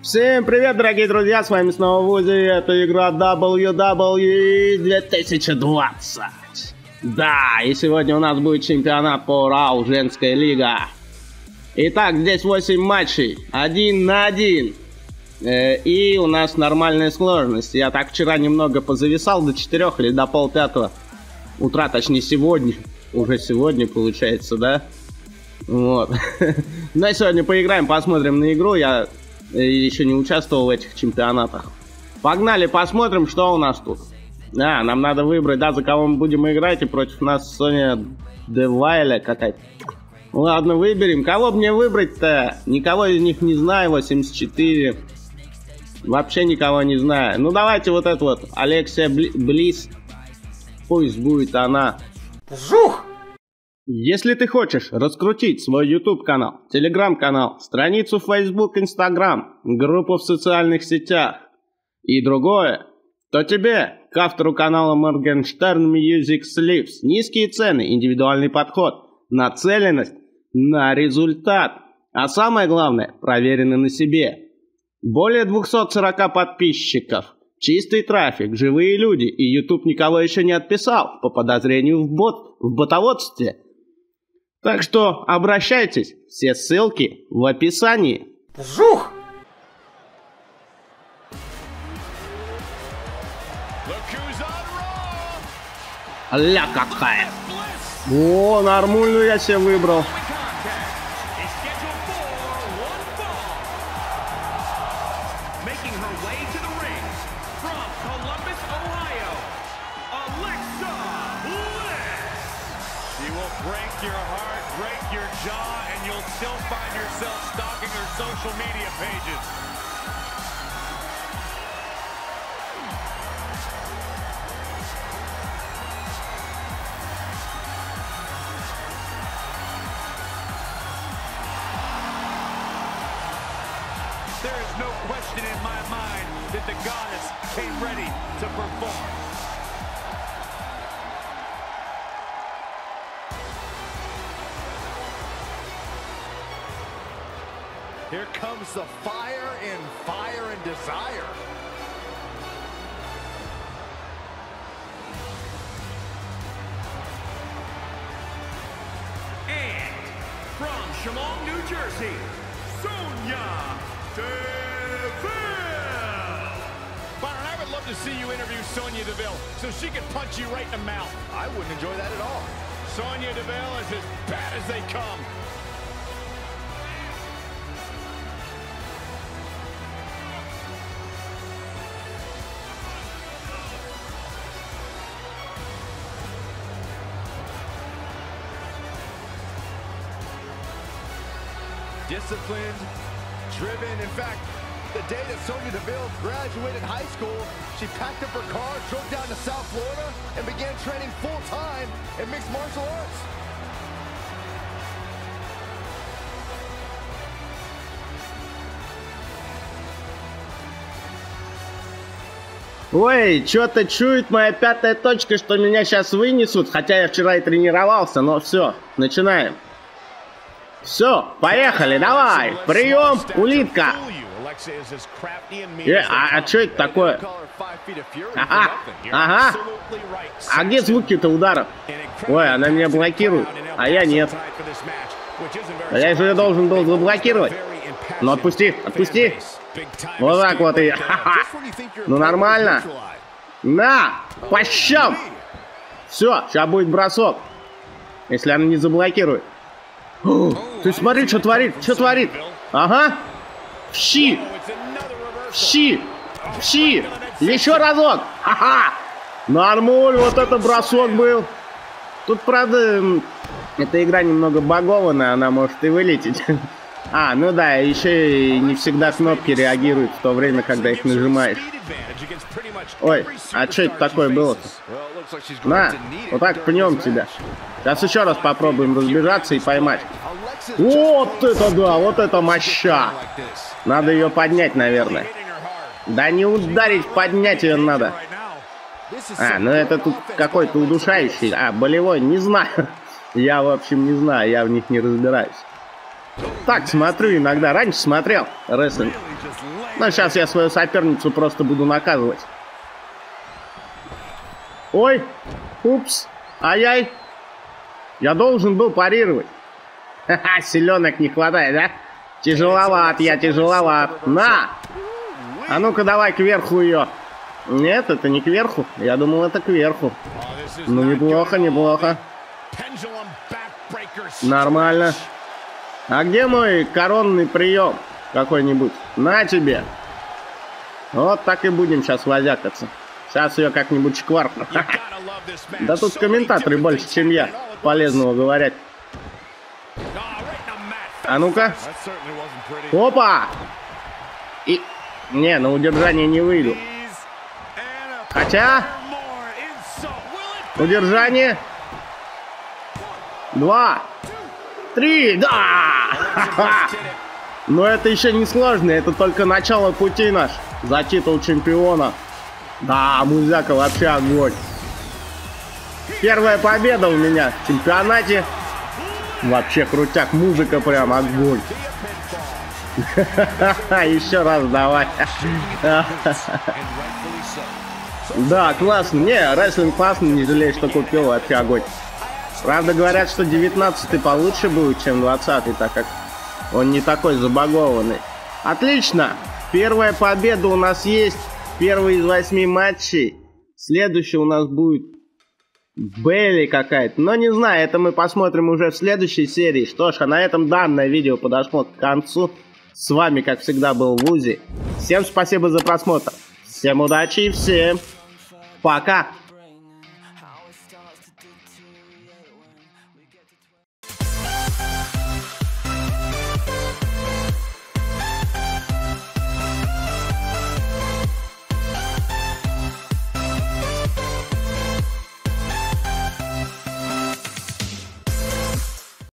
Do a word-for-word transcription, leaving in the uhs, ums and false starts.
Всем привет, дорогие друзья, с вами снова Вузи, это игра дабл ю дабл ю и две тысячи двадцать. Да, и сегодня у нас будет чемпионат по Рау, женская лига. Итак, здесь восемь матчей, один на один. Э, и у нас нормальная сложность. Я так вчера немного позависал до четырёх или до полпятого утра, точнее сегодня. Уже сегодня получается, да? Вот. Но сегодня поиграем, посмотрим на игру. Я еще не участвовал в этих чемпионатах. Погнали, посмотрим, что у нас тут. А, нам надо выбрать, да, за кого мы будем играть. И против нас Соня Девайля какая-то. Ладно, выберем. Кого мне выбрать-то? Никого из них не знаю. восемьдесят четыре. Вообще никого не знаю. Ну, давайте вот эту вот. Алексия Близ. Пусть будет она. Жух! Если ты хочешь раскрутить свой YouTube-канал, Telegram-канал, страницу в Facebook, Instagram, группу в социальных сетях и другое, то тебе, к автору канала Morgenstern Music Sleeves, низкие цены, индивидуальный подход, нацеленность на результат, а самое главное, проверено на себе. Более двухсот сорока подписчиков, чистый трафик, живые люди, и YouTube никого еще не отписал по подозрению в, бот, в ботоводстве. Так что обращайтесь, все ссылки в описании. Жух! Ля какая! О, нормальную я себе выбрал. Media pages. There is no question in my mind that the goddess came ready to perform. Here comes the fire and fire and desire. And from Chemung, New Jersey, Sonya Deville. Byron, I would love to see you interview Sonya Deville so she could punch you right in the mouth. I wouldn't enjoy that at all. Sonya Deville is as bad as they come. Disciplined, driven. In fact, the day that Sonya Deville graduated high school, she packed up her car, drove down to South Florida, and began training full-time in mixed martial arts. Ой, что-то чует моя пятая точка, что меня сейчас вынесут, хотя я вчера и тренировался, но все, начинаем. Все, поехали, давай, прием, улитка. Э, а, а что это такое? Ага, ага. А где звуки-то ударов? Ой, она меня блокирует, а я нет. А я же должен был заблокировать. Ну отпусти, отпусти. Вот так вот и... Ха-ха. Ну нормально. На, по щам. Все, сейчас будет бросок. Если она не заблокирует. О, ты смотри, что творит, что творит. Ага. Щи. Щи. Щи. Еще разок. Ха-ха. Нормуль, вот это бросок был. Тут, правда, эта игра немного багованная, она может и вылететь. А, ну да, еще и не всегда кнопки реагируют в то время, когда их нажимаешь. Ой, а что это такое было-то? На, вот так пнем тебя. Сейчас еще раз попробуем разбежаться и поймать. Вот это да, вот это моща. Надо ее поднять, наверное. Да не ударить, поднять ее надо. А, ну это тут какой-то удушающий. А, болевой, не знаю. Я, в общем, не знаю, я в них не разбираюсь. Так смотрю иногда. Раньше смотрел рестлинг. Но сейчас я свою соперницу просто буду наказывать. Ой, упс, ай-яй. Я должен был парировать. Ха-ха, силенок не хватает, да? Тяжеловат я, тяжеловат. На! А ну-ка давай кверху ее. Нет, это не кверху. Я думал, это кверху. Ну, неплохо, неплохо. Нормально. А где мой коронный прием какой-нибудь? На тебе. Вот так и будем сейчас возякаться. Сейчас ее как-нибудь шкваркну. Да тут комментаторы больше, чем я. Полезного говорят. А ну-ка. Опа! И... Не, на удержание не выйду. Хотя... Удержание. Два. Три. Да! Но это еще не сложно. Это только начало пути наш. За титул чемпиона. Да, музяка вообще огонь. Первая победа у меня в чемпионате. Вообще крутяк. Музыка прям огонь. Еще раз давай. Да, классно. Не, рестлинг классно, не жалею, что купил, вообще огонь. Правда, говорят, что девятнадцатый получше будет, чем двадцатый, так как он не такой забагованный. Отлично. Первая победа у нас есть. Первый из восьми матчей. Следующий у нас будет Бейли какая-то. Но не знаю, это мы посмотрим уже в следующей серии. Что ж, а на этом данное видео подошло к концу. С вами, как всегда, был Вузи. Всем спасибо за просмотр. Всем удачи и всем пока.